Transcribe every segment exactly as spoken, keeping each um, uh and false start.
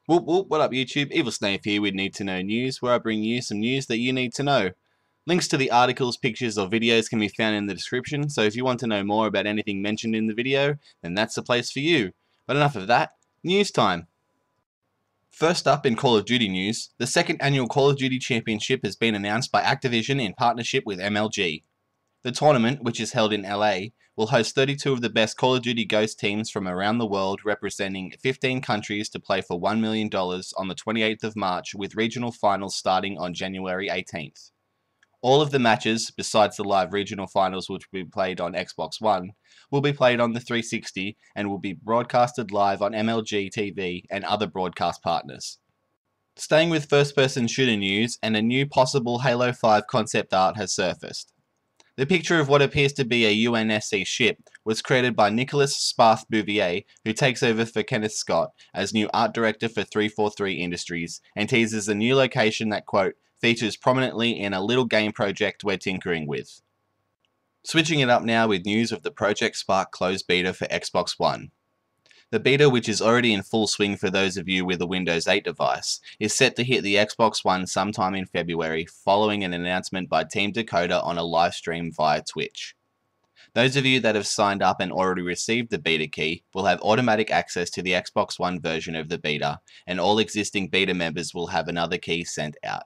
Whoop whoop, what up YouTube? Evil Snave here with Need to Know News, where I bring you some news that you need to know. Links to the articles, pictures or videos can be found in the description, so if you want to know more about anything mentioned in the video, then that's the place for you. But enough of that, news time! First up in Call of Duty news, the second annual Call of Duty Championship has been announced by Activision in partnership with M L G. The tournament, which is held in L A, will host thirty-two of the best Call of Duty Ghost teams from around the world, representing fifteen countries to play for one million dollars on the twenty-eighth of March, with regional finals starting on January eighteenth. All of the matches, besides the live regional finals which will be played on Xbox One, will be played on the three sixty and will be broadcasted live on M L G T V and other broadcast partners. Staying with first-person shooter news, and a new possible Halo five concept art has surfaced. The picture of what appears to be a U N S C ship was created by Nicholas Sparth Bouvier, who takes over for Kenneth Scott as new art director for three forty-three Industries, and teases a new location that, quote, features prominently in a little game project we're tinkering with. Switching it up now with news of the Project Spark closed beta for Xbox One. The beta, which is already in full swing for those of you with a Windows eight device, is set to hit the Xbox One sometime in February, following an announcement by Team Dakota on a live stream via Twitch. Those of you that have signed up and already received the beta key will have automatic access to the Xbox One version of the beta, and all existing beta members will have another key sent out.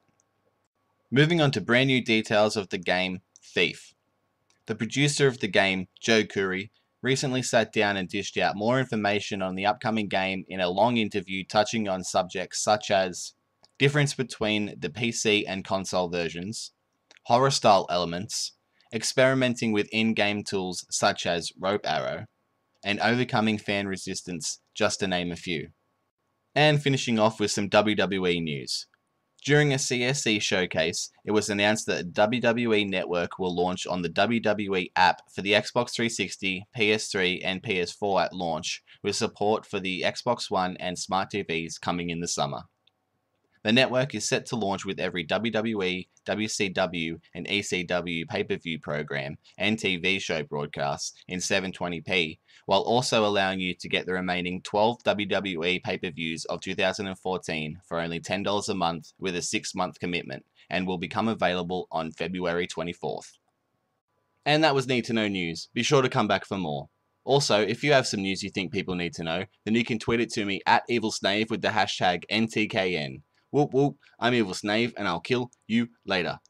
Moving on to brand new details of the game Thief. The producer of the game, Joe Curry, recently sat down and dished out more information on the upcoming game in a long interview touching on subjects such as difference between the P C and console versions, horror style elements, experimenting with in-game tools such as rope arrow, and overcoming fan resistance, just to name a few. And finishing off with some W W E news. During a C S E showcase, it was announced that W W E Network will launch on the W W E app for the Xbox three sixty, P S three, and P S four at launch, with support for the Xbox One and smart T Vs coming in the summer. The network is set to launch with every W W E, W C W, and E C W pay-per-view program and T V show broadcasts in seven twenty p, while also allowing you to get the remaining twelve W W E pay-per-views of two thousand fourteen for only ten dollars a month with a six month commitment, and will become available on February twenty-fourth. And that was Need to Know News. Be sure to come back for more. Also, if you have some news you think people need to know, then you can tweet it to me at EvilSnave with the hashtag N T K N. Whoop whoop, I'm Evil Snave and I'll kill you later.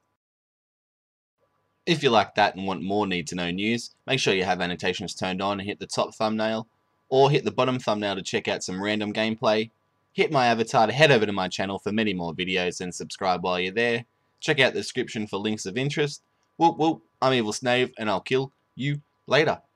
If you like that and want more Need to Know news, make sure you have annotations turned on and hit the top thumbnail, or hit the bottom thumbnail to check out some random gameplay. Hit my avatar to head over to my channel for many more videos and subscribe while you're there. Check out the description for links of interest. Whoop whoop, I'm Evil Snave and I'll kill you later.